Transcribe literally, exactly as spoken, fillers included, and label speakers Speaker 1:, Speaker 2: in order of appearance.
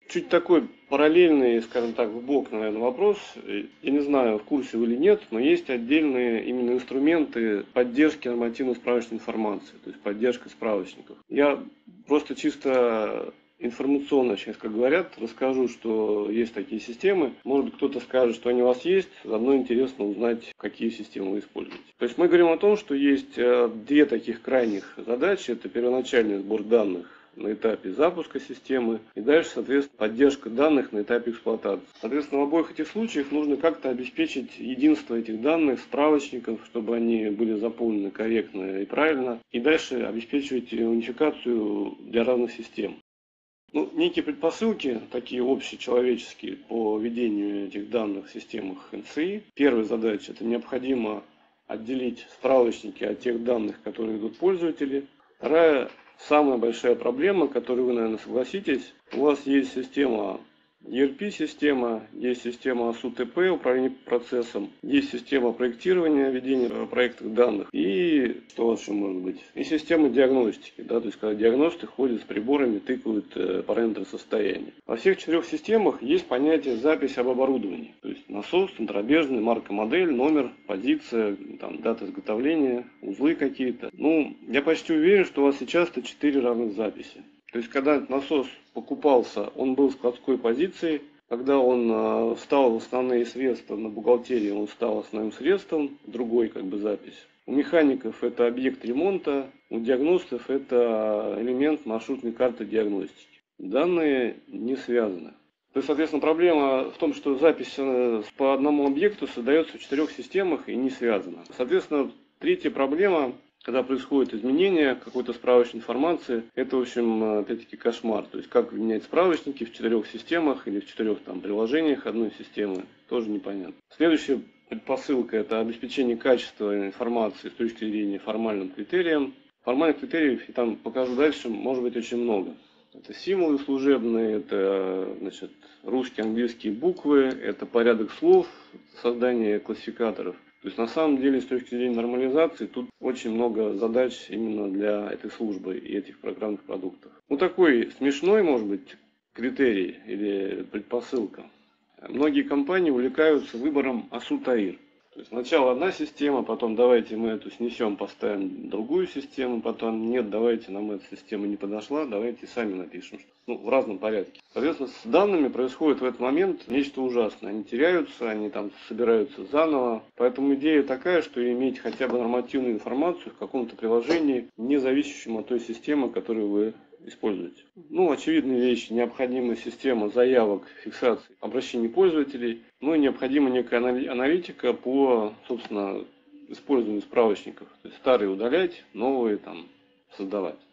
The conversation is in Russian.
Speaker 1: чуть такой параллельный, скажем так, в бок, наверное, вопрос. Я не знаю, в курсе вы или нет, но есть отдельные именно инструменты поддержки нормативно-справочной информации, то есть поддержка справочников. Я просто чисто информационно, сейчас как говорят, расскажу, что есть такие системы. Может быть, кто-то скажет, что они у вас есть. Заодно интересно узнать, какие системы вы используете. То есть мы говорим о том, что есть две таких крайних задачи. Это первоначальный сбор данных на этапе запуска системы и дальше, соответственно, поддержка данных на этапе эксплуатации. Соответственно, в обоих этих случаях нужно как-то обеспечить единство этих данных, справочников, чтобы они были заполнены корректно и правильно, и дальше обеспечивать унификацию для разных систем. Ну, некие предпосылки, такие общечеловеческие, по ведению этих данных в системах эн цэ и. Первая задача – это необходимо отделить справочники от тех данных, которые идут пользователи. Вторая, самая большая проблема, которую вы, наверное, согласитесь, у вас есть система и эр пи-система, есть система эй эс ю тэ пэ, управление процессом, есть система проектирования, ведения проектных данных и что у вас еще может быть? И система диагностики, да, то есть когда диагносты ходят с приборами, тыкают э, параметры состояния. Во всех четырех системах есть понятие запись об оборудовании, то есть насос, центробежный, марка, модель, номер, позиция, там, дата изготовления, узлы какие-то. Ну, я почти уверен, что у вас сейчас это четыре разных записи. То есть, когда этот насос покупался, он был в складской позиции. Когда он э, встал в основные средства на бухгалтерии, он стал основным средством, другой как бы запись. У механиков это объект ремонта, у диагностов это элемент маршрутной карты диагностики. Данные не связаны. То есть, соответственно, проблема в том, что запись по одному объекту создается в четырех системах и не связана. Соответственно, третья проблема. Когда происходит изменение какой-то справочной информации, это, в общем, опять-таки кошмар. То есть, как менять справочники в четырех системах или в четырех там приложениях одной системы, тоже непонятно. Следующая предпосылка – это обеспечение качества информации с точки зрения формальным критериям. Формальных критериев, и там покажу дальше, может быть очень много. Это символы служебные, это, значит, русские, английские буквы, это порядок слов, создание классификаторов. То есть на самом деле с точки зрения нормализации тут очень много задач именно для этой службы и этих программных продуктов. Ну такой смешной, может быть, критерий или предпосылка. Многие компании увлекаются выбором АСУ-ТАИР. То есть сначала одна система, потом давайте мы эту снесем, поставим другую систему, потом нет, давайте нам эта система не подошла, давайте сами напишем. Ну, в разном порядке. Соответственно, с данными происходит в этот момент нечто ужасное. Они теряются, они там собираются заново. Поэтому идея такая, что иметь хотя бы нормативную информацию в каком-то приложении, не зависящем от той системы, которую вы используете. Ну, очевидные вещи. Необходима система заявок, фиксации, обращений пользователей. Ну и необходима некая аналитика по, собственно, использованию справочников. То есть старые удалять, новые там создавать.